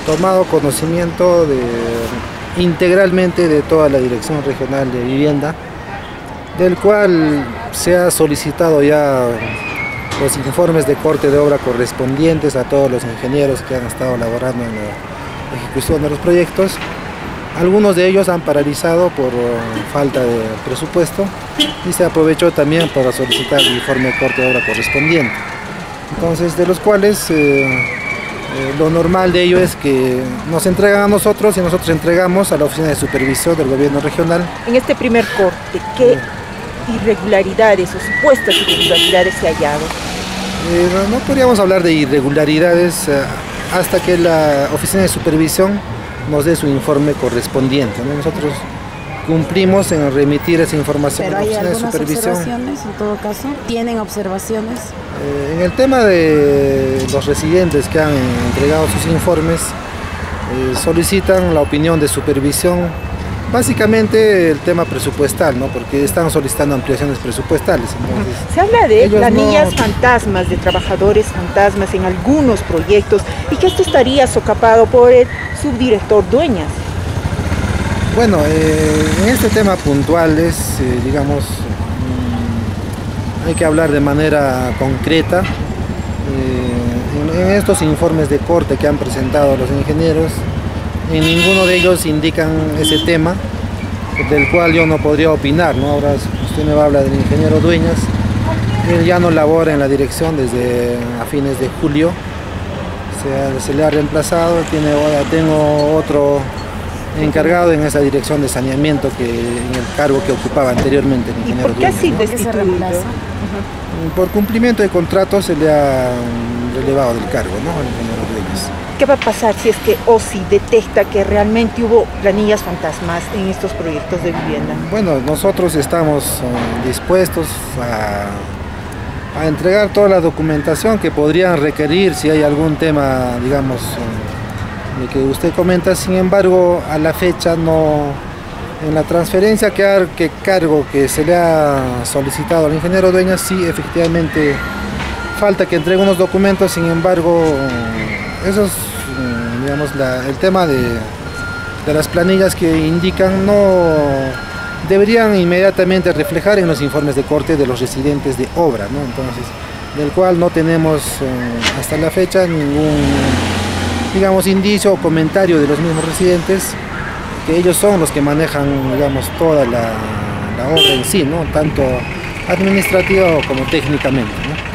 tomado conocimiento integralmente de toda la Dirección Regional de Vivienda, del cual se ha solicitado ya los informes de corte de obra correspondientes a todos los ingenieros que han estado laborando en la ejecución de los proyectos. Algunos de ellos han paralizado por falta de presupuesto y se aprovechó también para solicitar el informe de corte de obra correspondiente. Entonces, de los cuales lo normal de ello es que nos entregan a nosotros y nosotros entregamos a la Oficina de Supervisión del Gobierno Regional. En este primer corte, ¿qué irregularidades o supuestas irregularidades se ha hallado? No podríamos hablar de irregularidades hasta que la Oficina de Supervisión nos dé su informe correspondiente, ¿no? Nosotros cumplimos en remitir esa información a la Oficina de Supervisión. ¿Pero hay algunas observaciones en todo caso? ¿Tienen observaciones? En el tema de los residentes que han entregado sus informes, solicitan la opinión de supervisión, básicamente el tema presupuestal, ¿no? Porque están solicitando ampliaciones presupuestales. Entonces, se habla de planillas fantasmas, de trabajadores fantasmas en algunos proyectos, y que esto estaría socapado por el subdirector Dueñas. Bueno, en este tema puntual digamos, hay que hablar de manera concreta. En estos informes de corte que han presentado los ingenieros, en ninguno de ellos indican ese tema, del cual yo no podría opinar, ¿no? Ahora usted me va a hablar del ingeniero Dueñas. Él ya no labora en la dirección desde a fines de julio. Se le ha reemplazado, tengo otro encargado en esa dirección de saneamiento en el cargo que ocupaba anteriormente el ingeniero Dueñas. ¿Y por qué así destituido? Por cumplimiento de contrato se le ha relevado del cargo, ¿no? Al ingeniero Dueñas. ¿Qué va a pasar si es que OSI detecta que realmente hubo planillas fantasmas en estos proyectos de vivienda? Bueno, nosotros estamos dispuestos a entregar toda la documentación que podrían requerir si hay algún tema, digamos, de que usted comenta. Sin embargo, a la fecha no, en la transferencia que se le ha solicitado al ingeniero Dueñas, sí, efectivamente falta que entregue unos documentos. Sin embargo, esos, digamos, el tema de las planillas que indican no deberían inmediatamente reflejar en los informes de corte de los residentes de obra, ¿no? Entonces, del cual no tenemos hasta la fecha ningún, digamos, indicio o comentario de los mismos residentes, que ellos son los que manejan, digamos, toda la obra en sí, ¿no? Tanto administrativa como técnicamente, ¿no?